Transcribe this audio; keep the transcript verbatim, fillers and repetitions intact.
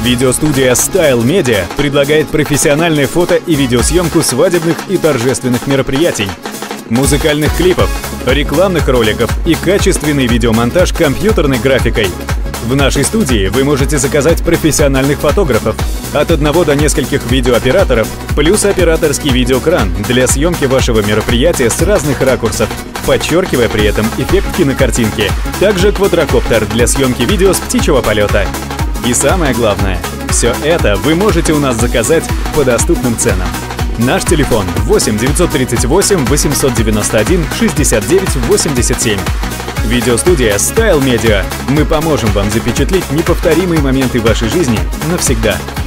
Видеостудия Style Media предлагает профессиональное фото и видеосъемку свадебных и торжественных мероприятий, музыкальных клипов, рекламных роликов и качественный видеомонтаж компьютерной графикой. В нашей студии вы можете заказать профессиональных фотографов, от одного до нескольких видеооператоров, плюс операторский видеокран для съемки вашего мероприятия с разных ракурсов, подчеркивая при этом эффект кинокартинки. Также квадрокоптер для съемки видео с птичьего полета. И самое главное, все это вы можете у нас заказать по доступным ценам. Наш телефон восемь девятьсот тридцать восемь восемьсот девяносто один шестьдесят девять восемьдесят семь. Видеостудия Style Media. Мы поможем вам запечатлеть неповторимые моменты вашей жизни навсегда.